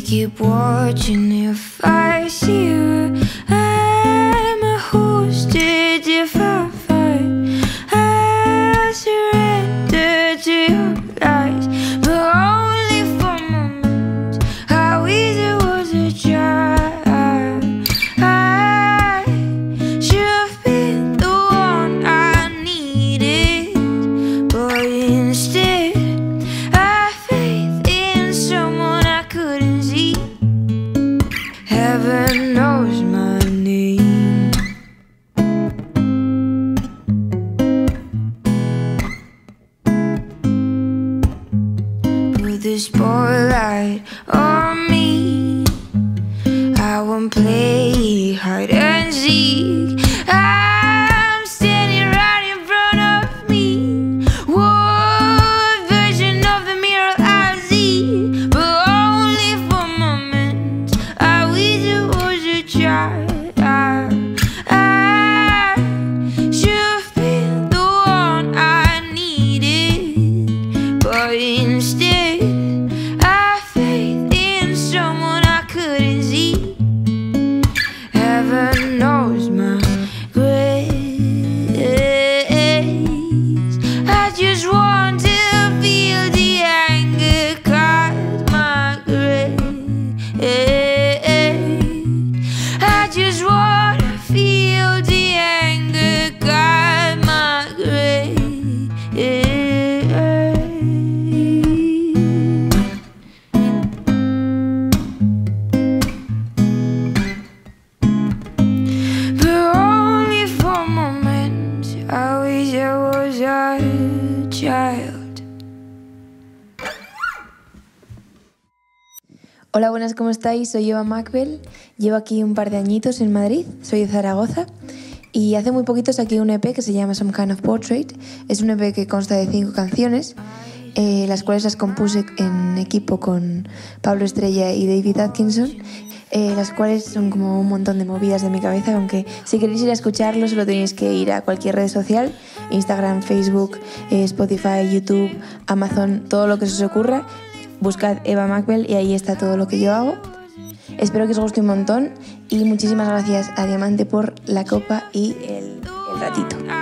keep watching if I see you. I'm a hostage if I fight. I surrender to your lies, but only for moments. How easy was a child. I should have been the one I needed, but instead I faith in someone I couldn't see. Heaven knows my name. Put the spotlight on me. I won't play hide and seek. I'm standing right in front of me. What version of the mirror I see? But only for moments. I wish I was a child. I should have been the one I needed, but instead I faith in someone I couldn't see. Heaven knows my grace. I just want to feel the anger cause my grace. I just want to feel the anger cause my grace. But only for moments. I wish I was a child. Hola, buenas, ¿cómo estáis? Soy Eva Macbel, llevo aquí un par de añitos en Madrid, soy de Zaragoza y hace muy poquito saqué un EP que se llama Some Kind of Portrait. Es un EP que consta de 5 canciones, las cuales las compuse en equipo con Pablo Estrella y David Atkinson, las cuales son como un montón de movidas de mi cabeza, aunque si queréis ir a escucharlo solo tenéis que ir a cualquier red social, Instagram, Facebook, Spotify, YouTube, Amazon, todo lo que se os ocurra. Buscad Eva Macbel y ahí está todo lo que yo hago. Espero que os guste un montón y muchísimas gracias a Diamante por la copa y el ratito.